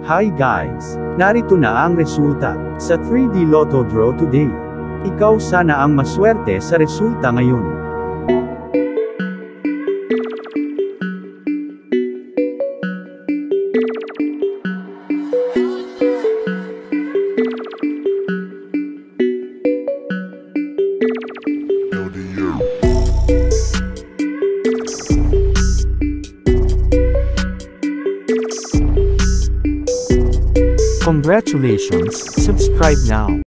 Hi guys! Narito na ang resulta sa 3D Lotto Draw today. Ikaw sana ang maswerte sa resulta ngayon. Congratulations, subscribe now.